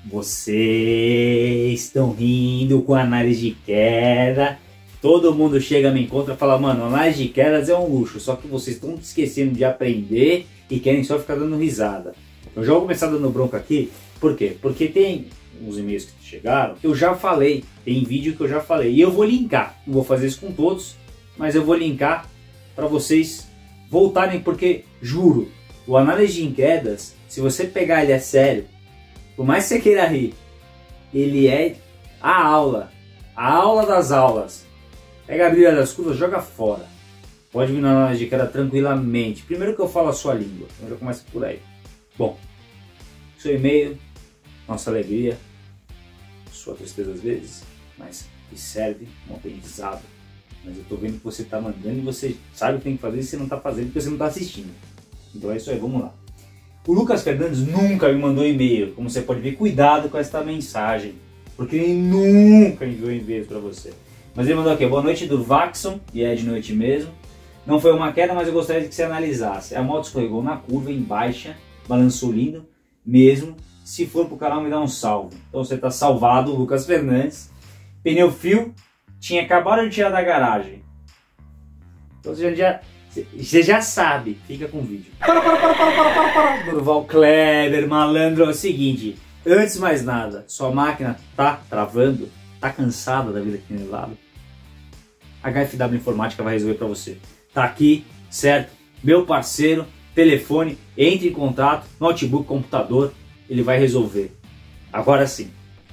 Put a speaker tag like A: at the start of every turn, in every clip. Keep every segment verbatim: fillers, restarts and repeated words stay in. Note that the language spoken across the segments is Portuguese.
A: Vocês estão rindo com análise de queda. Todo mundo chega, me encontra e fala, mano, análise de quedas é um luxo, só que vocês estão esquecendo de aprender e querem só ficar dando risada. Eu já vou começar dando bronca aqui, por quê? Porque tem uns e-mails que chegaram, que eu já falei, tem vídeo que eu já falei, e eu vou linkar, não vou fazer isso com todos, mas eu vou linkar para vocês voltarem, porque, juro, o análise de quedas, se você pegar ele a sério, por mais que você queira rir, ele é a aula, a aula das aulas. Pega a Bíblia das curvas, joga fora. Pode vir na análise de queda tranquilamente. Primeiro que eu falo a sua língua, eu já começo por aí. Bom, seu e-mail, nossa alegria, sua tristeza às vezes, mas que serve um aprendizado. Mas eu tô vendo que você tá mandando e você sabe o que tem que fazer e você não tá fazendo porque você não tá assistindo. Então é isso aí, vamos lá. O Lucas Fernandes nunca me mandou e-mail, como você pode ver, cuidado com esta mensagem, porque ele nunca enviou e-mail para você. Mas ele mandou aqui, boa noite do Vaxon, e é de noite mesmo. Não foi uma queda, mas eu gostaria que você analisasse. A moto escorregou na curva, em baixa, balançou lindo, mesmo. Se for pro canal, me dá um salve. Então você tá salvado, Lucas Fernandes. Pneu frio, tinha acabado de tirar da garagem. Então você já, você já sabe, fica com o vídeo. Para, para, para, para, para, para, para. Durval Kleber, malandro, é o seguinte. Antes de mais nada, sua máquina tá travando, tá cansada da vida aqui no lado. H F W Informática vai resolver para você. Tá aqui, certo? Meu parceiro, telefone, entre em contato, notebook, computador, ele vai resolver. Agora sim.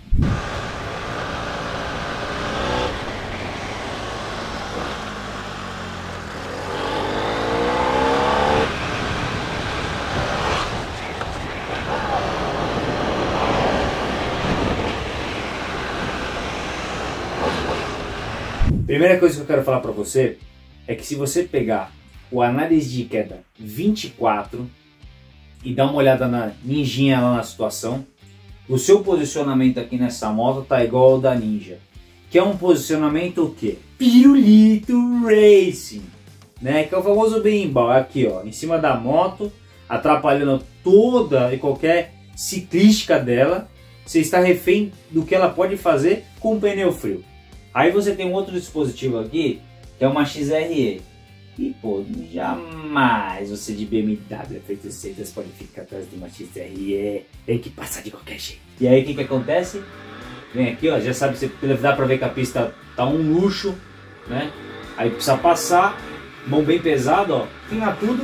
A: Primeira coisa que eu quero falar para você é que se você pegar o análise de queda vinte e quatro e dar uma olhada na ninjinha lá na situação, o seu posicionamento aqui nessa moto tá igual ao da Ninja, que é um posicionamento o quê? Pirulito Racing, né? Que é o famoso berimbau, aqui ó, em cima da moto, atrapalhando toda e qualquer ciclística dela. Você está refém do que ela pode fazer com o pneu frio. Aí você tem um outro dispositivo aqui, que é uma X R E. E pô, jamais você de B M W F oitocentos e sessenta pode ficar atrás de uma X R E. Tem que passar de qualquer jeito. E aí o que que acontece? Vem aqui, ó, já sabe, você dá pra ver que a pista tá um luxo, né? Aí precisa passar, mão bem pesado, ó, fina tudo.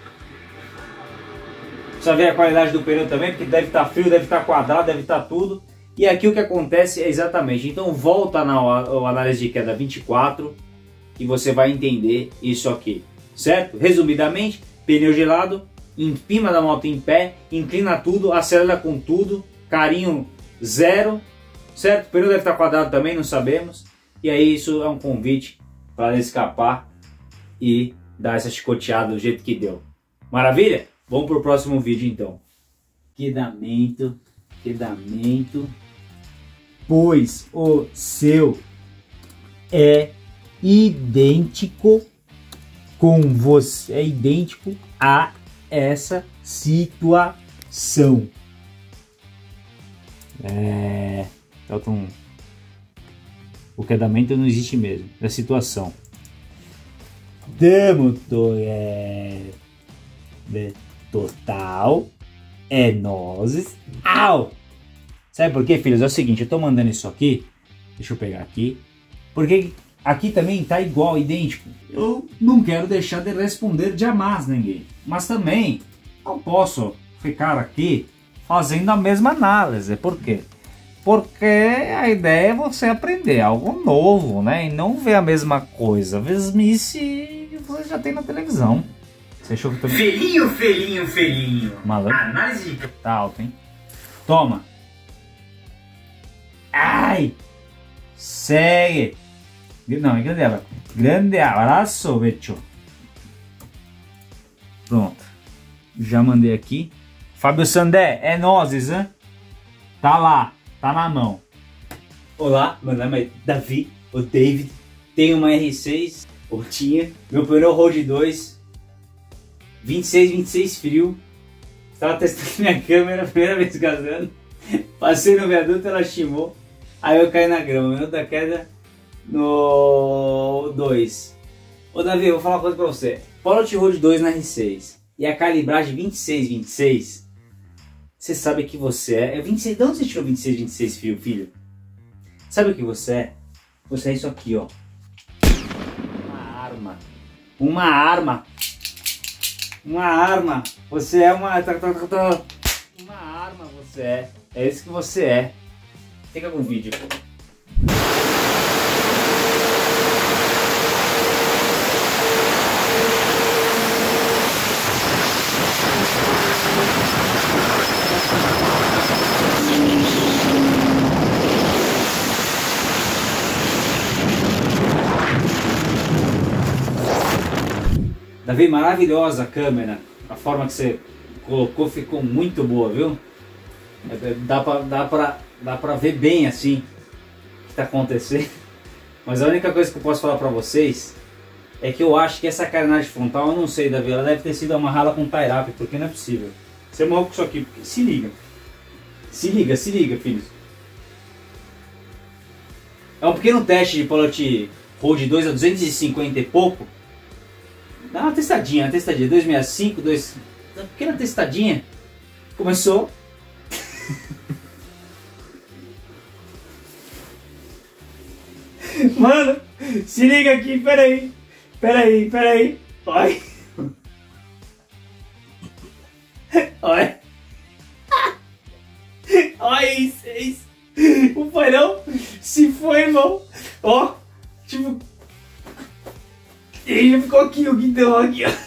A: Precisa ver a qualidade do pneu também, porque deve estar frio, deve estar quadrado, deve estar tudo. E aqui o que acontece é exatamente, então volta na análise de queda vinte e quatro e você vai entender isso aqui, certo? Resumidamente, pneu gelado, empina da moto em pé, inclina tudo, acelera com tudo, carinho zero, certo? O pneu deve estar quadrado também, não sabemos. E aí isso é um convite para escapar e dar essa chicoteada do jeito que deu. Maravilha? Vamos para o próximo vídeo então. Quedamento, quedamento. Pois o seu é idêntico com você, é idêntico a essa situação. É, então, o quedamento não existe mesmo, é a situação. Damos é, de total é nozes. Au! Sabe por quê, filhos? É o seguinte, eu tô mandando isso aqui, deixa eu pegar aqui, porque aqui também tá igual, idêntico. Eu não quero deixar de responder jamais ninguém, mas também não posso ficar aqui fazendo a mesma análise. Por quê? Porque a ideia é você aprender algo novo, né? E não ver a mesma coisa. Mesmice você já tem na televisão. Você achou que eu tô...
B: Felinho, felinho, felinho.
A: Malandro.
B: Análise de...
A: Tá alto, hein? Toma. Ai! Segue! Não, grande abraço. Grande abraço, Becho. Pronto. Já mandei aqui. Fábio Sandé, é nozes, hein? Tá lá, tá na mão. Olá, meu nome é Davi, o David. Tenho uma R seis, ou tinha. Meu pneu Road dois. vinte e seis, vinte e seis frio. Estava testando minha câmera, primeira vez gastando. Passei no viaduto, ela chimou. Aí eu caí na grama. Minuto da queda no dois. Ô Davi, eu vou falar uma coisa pra você. Pilot Road dois na R seis e a calibragem vinte e seis, vinte e seis, você sabe que você é... é vinte e seis, de onde você tirou vinte e seis, vinte e seis, filho? filho? Sabe o que você é? Você é isso aqui, ó. Uma arma. Uma arma. Uma arma. Você é uma... Uma arma você é. É isso que você é. Fica com o vídeo. Davi, maravilhosa a câmera. A forma que você colocou ficou muito boa, viu? Dá pra, dá pra, dá pra ver bem assim o que tá acontecendo. Mas a única coisa que eu posso falar pra vocês é que eu acho que essa carenagem frontal, eu não sei, Davi, ela deve ter sido amarrada com tie-up, porque não é possível. Você morreu com isso aqui, porque... se liga. Se liga, se liga, filhos. É um pequeno teste de Pilot Road dois a duzentos e cinquenta e pouco. Dá uma testadinha, uma testadinha, duzentos e sessenta e cinco, dois, uma pequena testadinha. Começou. Mano, se liga aqui, peraí, peraí, peraí. Olha. Olha. Olha isso, é isso. O painel se foi, irmão. Ó, tipo... Ele ficou aqui, o guidão aqui, ó.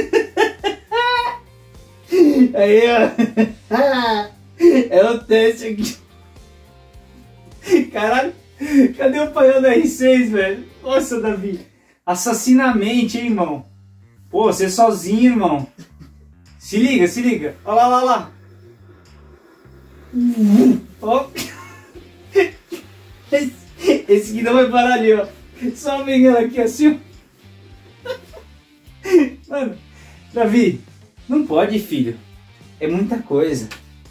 A: Aí, ó. É o teste aqui. Caralho, cadê o painel da R seis, velho? Nossa, Davi. Assassinamente, hein, irmão. Pô, você sozinho, irmão. Se liga, se liga. Olha lá, olha lá. Ó. Esse, esse guidão vai parar ali, ó. Só pegando aqui assim, ó. Mano, Davi, não pode, filho. É muita coisa.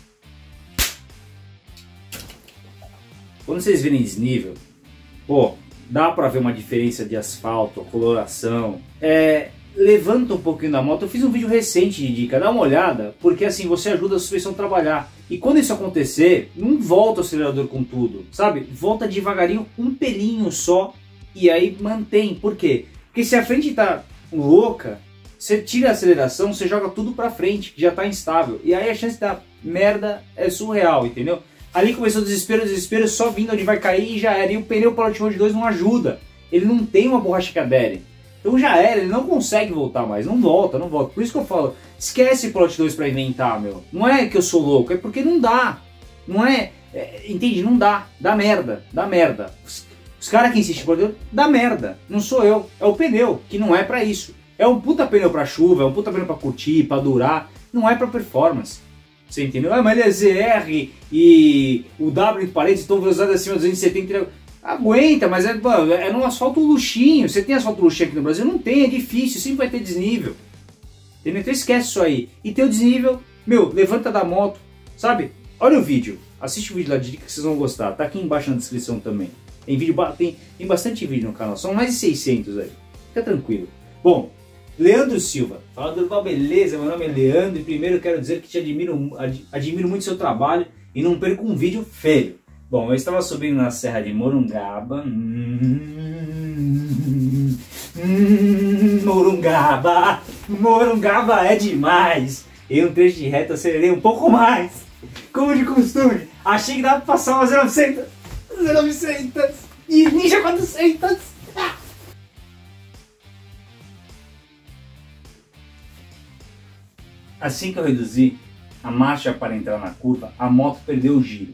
A: Quando vocês virem desnível, pô, dá pra ver uma diferença de asfalto, a coloração. É, levanta um pouquinho da moto. Eu fiz um vídeo recente de dica, dá uma olhada, porque assim você ajuda a suspensão a trabalhar. E quando isso acontecer, não volta o acelerador com tudo, sabe? Volta devagarinho, um pelinho só, e aí mantém. Por quê? Porque se a frente tá louca, você tira a aceleração, você joga tudo pra frente, que já tá instável. E aí a chance da merda é surreal, entendeu? Ali começou o desespero, o desespero só vindo onde vai cair e já era. E o pneu Pilot Road dois não ajuda. Ele não tem uma borracha que adere. Então já era, ele não consegue voltar mais. Não volta, não volta. Por isso que eu falo, esquece Pilot dois pra inventar, meu. Não é que eu sou louco, é porque não dá. Não é, é entende? Não dá. Dá merda, dá merda. Os, os caras que insistem por Deus, dá merda. Não sou eu, é o pneu, que não é pra isso. É um puta pneu pra chuva, é um puta pneu pra curtir, pra durar. Não é pra performance. Você entendeu? Ah, mas ele é Z R e o W em parede estão velocidade acima de duzentos e setenta. Aguenta, mas é, mano, é num asfalto luxinho. Você tem asfalto luxinho aqui no Brasil? Não tem, é difícil, sempre vai ter desnível. Entendeu? Então esquece isso aí. E tem o desnível, meu, levanta da moto, sabe? Olha o vídeo, assiste o vídeo lá de dica que vocês vão gostar. Tá aqui embaixo na descrição também. Tem, vídeo, tem, tem bastante vídeo no canal, são mais de seiscentos aí. Fica tranquilo. Bom, Leandro Silva, fala Durval, beleza? Meu nome é Leandro e primeiro eu quero dizer que te admiro, ad, admiro muito seu trabalho e não perco um vídeo feio. Bom, eu estava subindo na Serra de Morungaba. Hum, hum, Morungaba, Morungaba é demais. Em um trecho de reta acelerei um pouco mais, como de costume. Achei que dava para passar uma zero novecentos, zero novecentos e Ninja quatrocentos. Assim que eu reduzi a marcha para entrar na curva, a moto perdeu o giro.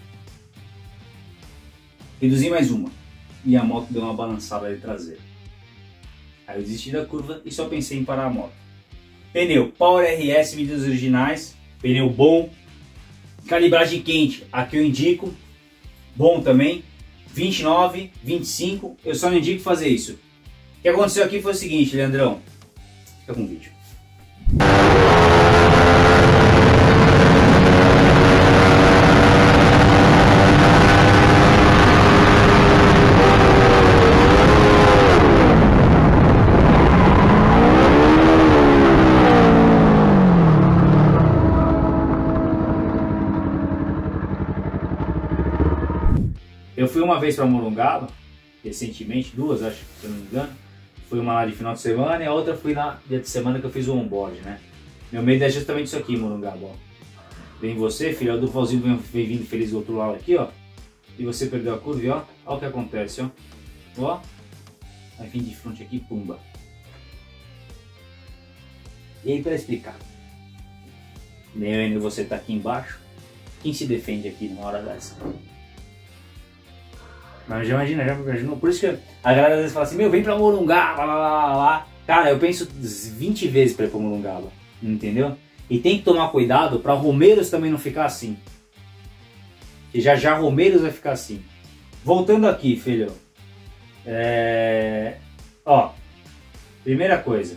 A: Reduzi mais uma e a moto deu uma balançada de traseira. Aí eu desisti da curva e só pensei em parar a moto. Pneu Power R S, vídeos originais, pneu bom, calibragem quente, aqui eu indico, bom também, vinte e nove, vinte e cinco, eu só não indico fazer isso. O que aconteceu aqui foi o seguinte, Leandrão, fica com o vídeo. Eu fui uma vez para Morungaba, recentemente, duas acho, se eu não me engano. Fui uma lá de final de semana e a outra fui lá dia de semana que eu fiz o onboard, né? Meu medo é justamente isso aqui, Morungaba, ó. Vem você, filho, o Duvalzinho vem, vem vindo feliz do outro lado aqui, ó. E você perdeu a curva e ó, ó o que acontece, ó. Ó, vai vir de frente aqui, pumba. E aí, para explicar, eu e você tá aqui embaixo, quem se defende aqui numa hora dessa? Mas já imagina, já imaginou? Por isso que a galera às vezes fala assim, meu, vem pra Morungaba, lá, lá, lá, lá. Cara, eu penso vinte vezes pra ir pra Morungaba, entendeu? E tem que tomar cuidado pra Romeiros também não ficar assim. Que já já Romeiros vai ficar assim. Voltando aqui, filho. É... Ó, primeira coisa.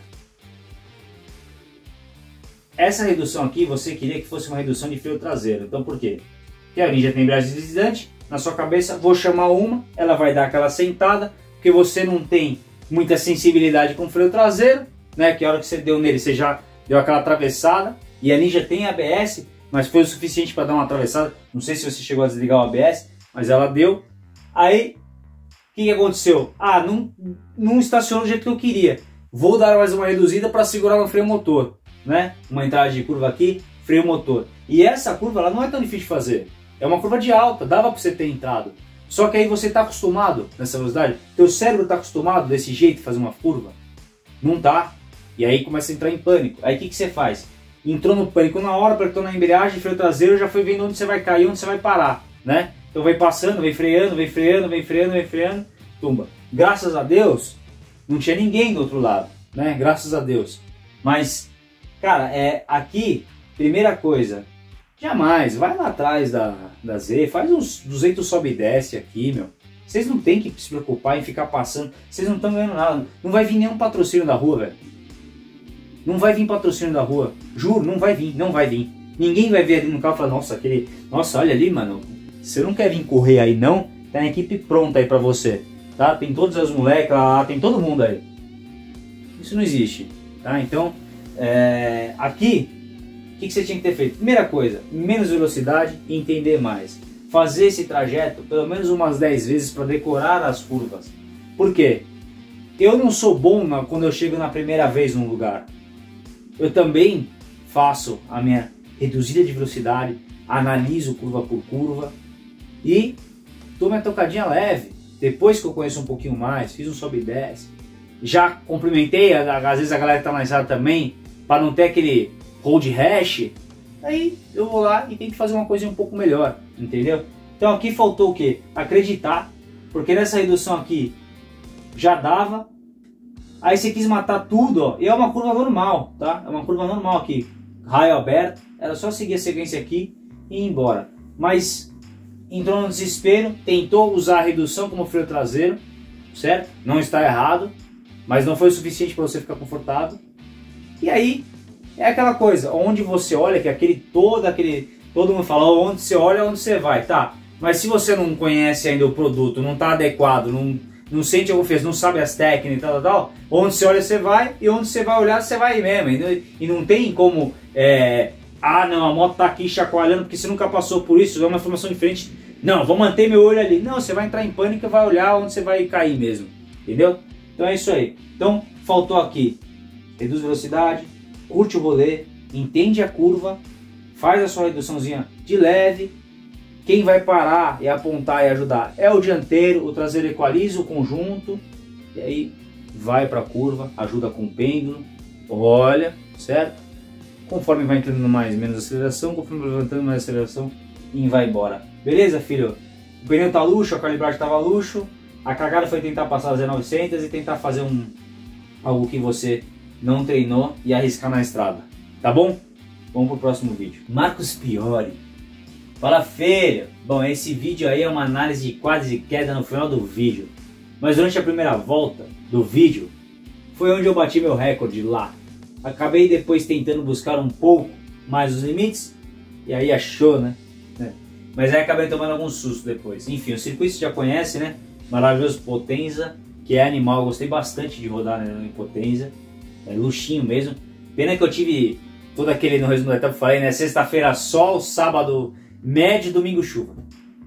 A: Essa redução aqui, você queria que fosse uma redução de freio traseiro. Então por quê? Porque a Ninja tem embreagem deslizante, na sua cabeça, vou chamar uma, ela vai dar aquela sentada, porque você não tem muita sensibilidade com o freio traseiro, né? Que a hora que você deu nele, você já deu aquela atravessada, e a Ninja tem A B S, mas foi o suficiente para dar uma atravessada. Não sei se você chegou a desligar o A B S, mas ela deu. Aí, o que, que aconteceu? Ah, não, não estacionou do jeito que eu queria. Vou dar mais uma reduzida para segurar no freio motor, né? Uma entrada de curva aqui, freio motor. E essa curva, ela não é tão difícil de fazer. É uma curva de alta, dava para você ter entrado. Só que aí você está acostumado nessa velocidade, teu cérebro está acostumado desse jeito, fazer uma curva. Não tá. E aí começa a entrar em pânico. Aí o que, que você faz? Entrou no pânico na hora, apertou na embreagem, freio traseiro, já foi vendo onde você vai cair, onde você vai parar, né? Então vai passando, vem freando, vem freando, vem freando, vem freando, tumba. Graças a Deus, não tinha ninguém do outro lado, né? Graças a Deus. Mas, cara, é, aqui, primeira coisa, jamais, vai lá atrás da, da Z, faz uns duzentos sobe e desce aqui, meu. Vocês não tem que se preocupar em ficar passando, vocês não estão ganhando nada. Não vai vir nenhum patrocínio da rua, velho. Não vai vir patrocínio da rua, juro, não vai vir, não vai vir. Ninguém vai ver ali no carro e falar, nossa, aquele, nossa, olha ali, mano, você não quer vir correr aí não? Tem a equipe pronta aí pra você, tá? Tem todos os moleques lá, tem todo mundo aí. Isso não existe, tá? Então, é, aqui, o que, que você tinha que ter feito? Primeira coisa, menos velocidade e entender mais. Fazer esse trajeto pelo menos umas dez vezes para decorar as curvas. Por quê? Eu não sou bom na, quando eu chego na primeira vez num lugar. Eu também faço a minha reduzida de velocidade, analiso curva por curva e dou minha tocadinha leve. Depois que eu conheço um pouquinho mais, fiz um sobe e desce. Já cumprimentei, às vezes a galera que tá na estrada também, para não ter aquele road rash. Aí eu vou lá e tento fazer uma coisa um pouco melhor, entendeu? Então aqui faltou o que? Acreditar, porque nessa redução aqui já dava. Aí você quis matar tudo, ó, e é uma curva normal, tá? É uma curva normal aqui, raio aberto, era só seguir a sequência aqui e ir embora. Mas entrou no desespero, tentou usar a redução como freio traseiro, certo? Não está errado, mas não foi o suficiente para você ficar confortável. E aí é aquela coisa, onde você olha, que aquele todo aquele, todo mundo fala, onde você olha, onde você vai, tá? Mas se você não conhece ainda o produto, não está adequado, não não sente alguma coisa, não sabe as técnicas e tal, tal, tal, onde você olha você vai, e onde você vai olhar você vai mesmo, e não, e não tem como, é, ah não, a moto tá aqui chacoalhando porque você nunca passou por isso, é uma informação diferente, não, vou manter meu olho ali, não, você vai entrar em pânico e vai olhar onde você vai cair mesmo, entendeu? Então é isso aí, então faltou aqui, reduz velocidade, curte o rolê, entende a curva, faz a sua reduçãozinha de leve. Quem vai parar e apontar e ajudar é o dianteiro, o traseiro equaliza o conjunto, e aí vai para a curva, ajuda com o pêndulo, olha, certo? Conforme vai entrando mais, menos aceleração, conforme vai levantando mais aceleração, e vai embora. Beleza, filho? O pneu tá luxo, a calibragem estava luxo, a cagada foi tentar passar a Z novecentos e tentar fazer um, algo que você não treinou e arriscar na estrada, tá bom? Vamos pro próximo vídeo. Marcos Piori. Fala, filho! Bom, esse vídeo aí é uma análise de quadros e queda no final do vídeo. Mas durante a primeira volta do vídeo, foi onde eu bati meu recorde lá. Acabei depois tentando buscar um pouco mais os limites, e aí achou, né? É. Mas aí acabei tomando algum susto depois. Enfim, o circuito você já conhece, né? Maravilhoso Potenza, que é animal, eu gostei bastante de rodar, né, em Potenza. É luxinho mesmo. Pena que eu tive todo aquele, no resumo da etapa, falei, né? Sexta-feira sol, sábado médio, domingo chuva.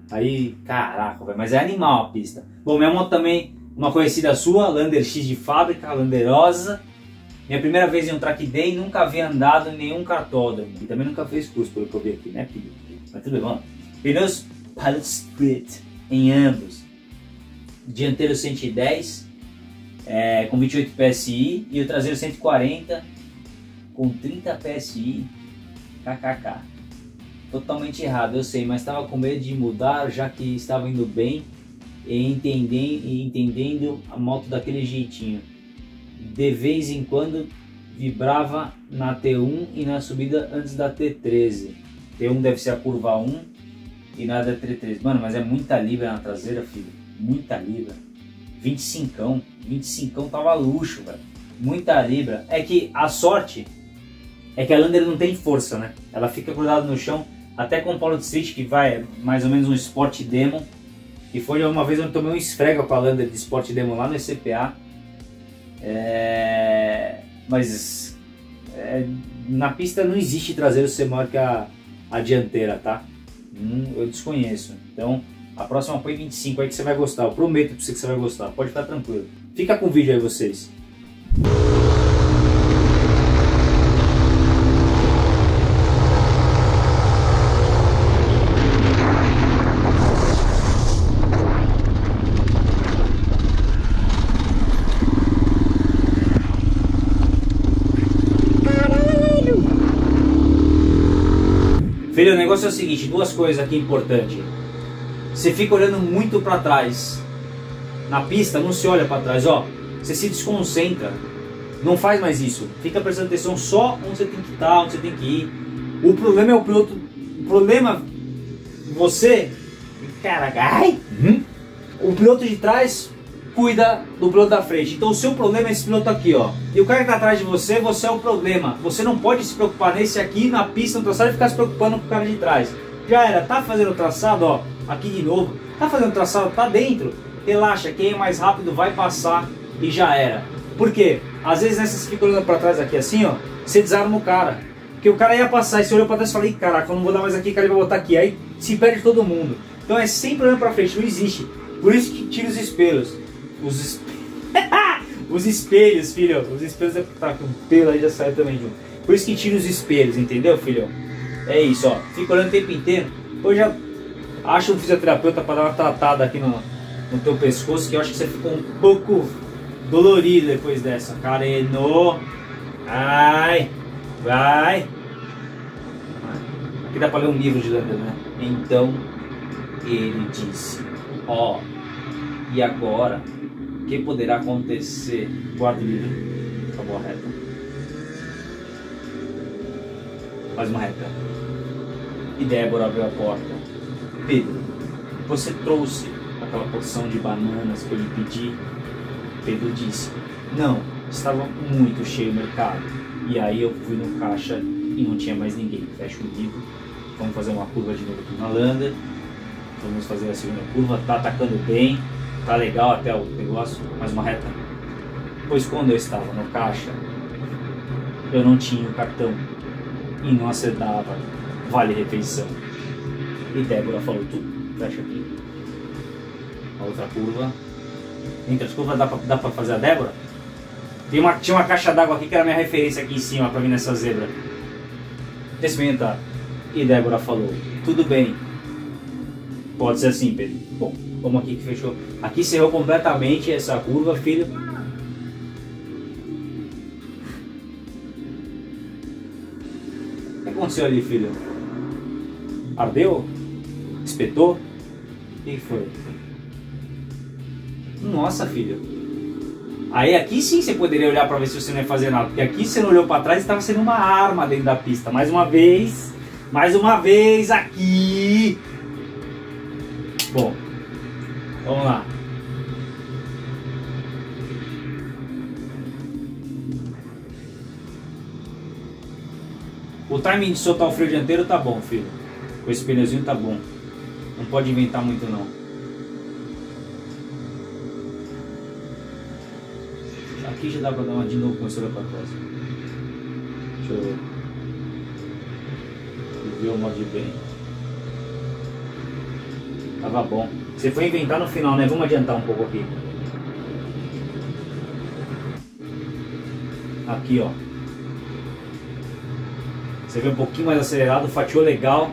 A: Aí, caraca, véio, mas é animal a pista. Bom, minha moto também, uma conhecida sua, Lander X de fábrica, Landerosa. Minha primeira vez em um track day, nunca havia andado em nenhum cartódromo. E também nunca fez curso, pelo que eu vi aqui, né, filho? Mas tudo bem, vamos. Pneus Pilot Split em ambos. Dianteiro cento e dez, é, com vinte e oito P S I. E o traseiro cento e quarenta, com trinta P S I. Kkk. Totalmente errado, eu sei, mas estava com medo de mudar, já que estava indo bem e entendendo, e entendendo a moto daquele jeitinho. De vez em quando vibrava na T um e na subida antes da T treze. T um deve ser a curva um e na da T treze. Mano, mas é muita libra na traseira, filho. Muita libra. vinte e cinco. vinte e cinco tava luxo, velho. Muita libra. É que a sorte é que a Lander não tem força, né? Ela fica grudada no chão. Até com o Pilot Street, que vai mais ou menos um Sport Demo. E foi uma vez eu tomei um esfrega com a Lander de Sport Demo lá no E C P A. É... Mas é... na pista não existe traseiro ser maior que a, a dianteira, tá? Hum, eu desconheço. Então a próxima põe vinte e cinco aí que você vai gostar. Eu prometo pra você que você vai gostar. Pode ficar tranquilo. Fica com o vídeo aí vocês. Filho, o negócio é o seguinte, duas coisas aqui importantes. Você fica olhando muito para trás. Na pista não se olha para trás, ó. Você se desconcentra. Não faz mais isso. Fica prestando atenção só onde você tem que estar, onde você tem que ir. O problema é o piloto. O problema você, caraca, ai, hum? O piloto de trás cuida do piloto da frente. Então o seu problema é esse piloto aqui, ó. E o cara que tá atrás de você, você é o problema. Você não pode se preocupar nesse aqui, na pista, no traçado, e ficar se preocupando com o cara de trás. Já era, tá fazendo o traçado, ó, aqui de novo. Tá fazendo o traçado, tá dentro. Relaxa, quem é mais rápido vai passar e já era. Por quê? Às vezes nessas você fica olhando pra trás aqui assim, ó, você desarma o cara. Porque o cara ia passar e você olhou pra trás e fala, ih, caraca, eu não vou dar mais aqui, o cara vai botar aqui. Aí se perde todo mundo. Então é sempre olhando pra frente, não existe. Por isso que tira os espelhos. Os, esp... os espelhos, filho. Os espelhos é tá com pelo aí já saiu também junto. Por isso que tira os espelhos, entendeu, filho? É isso, ó. Fica olhando o tempo inteiro. Depois já acha um fisioterapeuta para dar uma tratada aqui no, no teu pescoço, que eu acho que você ficou um pouco dolorido depois dessa. Careno. Ai. Vai. Aqui dá pra ler um livro de Lander, né? Então ele disse, ó, e agora o que poderá acontecer? Guarda o livro. Acabou a reta. Faz uma reta. E Débora abriu a porta. Pedro, você trouxe aquela porção de bananas que eu lhe pedi? Pedro disse, não, estava muito cheio o mercado. E aí eu fui no caixa e não tinha mais ninguém. Fecha o livro. Vamos fazer uma curva de novo aqui na Lander. Vamos fazer a segunda curva. Tá atacando bem. Tá legal até o negócio. Mais uma reta. Pois quando eu estava no caixa, eu não tinha o cartão. E não acertava vale refeição. E Débora falou tudo. Fecha aqui. A outra curva. Entre as curvas dá pra, dá pra fazer a Débora? Tem uma, tinha uma caixa d'água aqui que era a minha referência aqui em cima pra vir nessa zebra. Experimentar. E Débora falou, tudo bem. Pode ser assim, Pedro. Bom, vamos aqui que fechou. Aqui cerrou completamente essa curva, filho. O que aconteceu ali, filho? Ardeu? Espetou? O que foi? Nossa, filho. Aí aqui sim você poderia olhar para ver se você não ia fazer nada, porque aqui você não olhou para trás e estava sendo uma arma dentro da pista. Mais uma vez, mais uma vez aqui. Bom, vamos lá. O timing de soltar o freio dianteiro tá bom, filho. Com esse pneuzinho tá bom. Não pode inventar muito não. Aqui já dá pra dar uma de novo com esse olho pra trás. Deixa eu ver. Ver o modo de bem. Tava bom. Você foi inventar no final, né? Vamos adiantar um pouco aqui. Aqui, ó. Você vê um pouquinho mais acelerado, fatiou legal.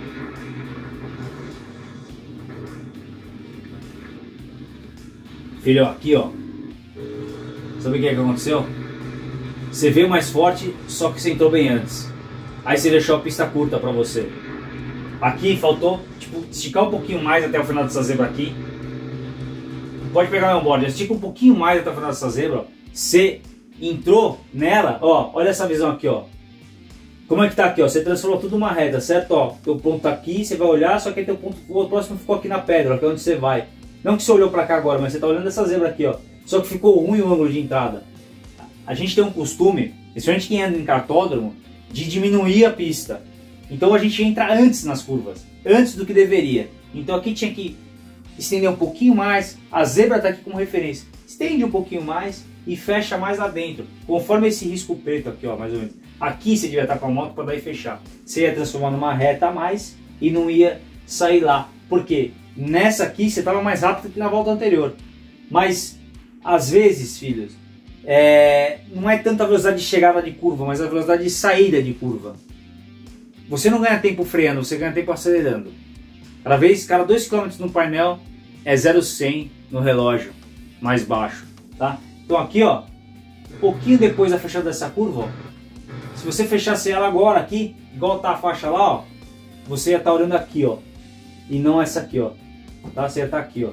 A: Filho, aqui, ó. Sabe o que é que aconteceu? Você veio mais forte, só que você entrou bem antes. Aí você deixou a pista curta pra você. Aqui faltou, tipo, esticar um pouquinho mais até o final dessa zebra aqui. Pode pegar meu board, estica um pouquinho mais até o final dessa zebra, ó. Você entrou nela, ó, olha essa visão aqui, ó. Como é que tá aqui, ó? Você transformou tudo numa reta, certo? Ó, teu ponto tá aqui, você vai olhar, só que teu ponto, o próximo ficou aqui na pedra, que é onde você vai. Não que você olhou pra cá agora, mas você tá olhando essa zebra aqui, ó. Só que ficou ruim o ângulo de entrada. A gente tem um costume, principalmente quem anda em kartódromo, de diminuir a pista. Então a gente entra antes nas curvas, antes do que deveria. Então aqui tinha que estender um pouquinho mais, a zebra tá aqui como referência. Estende um pouquinho mais e fecha mais lá dentro, conforme esse risco preto aqui, ó, mais ou menos. Aqui você devia estar com a moto para daí fechar. Você ia transformar numa reta a mais e não ia sair lá. Por quê? Nessa aqui você estava mais rápido que na volta anterior. Mas, às vezes, filhos, é... não é tanta a velocidade de chegada de curva, mas a velocidade de saída de curva. Você não ganha tempo freando, você ganha tempo acelerando. Cada vez, cada dois quilômetros no painel é zero vírgula cem no relógio, mais baixo, tá? Então aqui, ó, um pouquinho depois da fechada dessa curva, ó, se você fechasse ela agora aqui, igual tá a faixa lá, ó, você ia estar olhando aqui, ó, e não essa aqui, ó, tá? Você ia estar aqui, ó.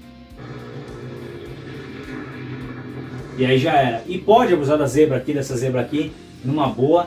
A: E aí já era. E pode abusar da zebra aqui, dessa zebra aqui, numa boa.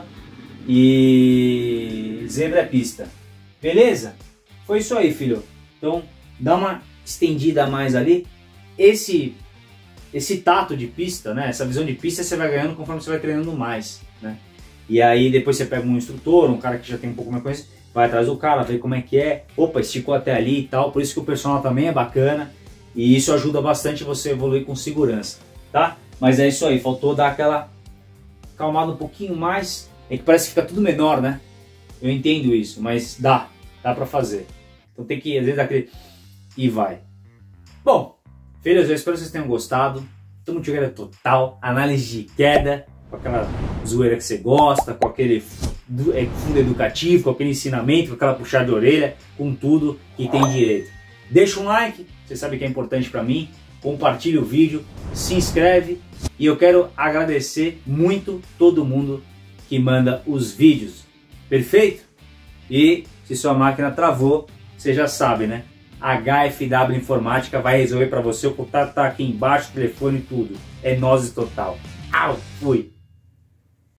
A: E zebra é pista. Beleza? Foi isso aí, filho. Então, dá uma estendida a mais ali. Esse, esse tato de pista, né? Essa visão de pista você vai ganhando conforme você vai treinando mais, né? E aí depois você pega um instrutor, um cara que já tem um pouco mais conhecimento, vai atrás do cara, vê como é que é. Opa, esticou até ali e tal. Por isso que o personal também é bacana. E isso ajuda bastante você a evoluir com segurança, tá? Mas é isso aí, faltou dar aquela calmada um pouquinho mais. É que parece que fica tudo menor, né? Eu entendo isso, mas dá, dá pra fazer. Então tem que, às vezes, dar aquele... e vai. Bom, filhos, eu espero que vocês tenham gostado. Estamos de queda total, análise de queda, com aquela zoeira que você gosta, com aquele fundo educativo, com aquele ensinamento, com aquela puxada de orelha, com tudo que tem direito. Deixa um like, você sabe que é importante pra mim. Compartilha o vídeo, se inscreve. E eu quero agradecer muito todo mundo que manda os vídeos, perfeito? E se sua máquina travou, você já sabe, né? H F W Informática vai resolver para você, o contato tá aqui embaixo, telefone e tudo. É nós total. Au, fui!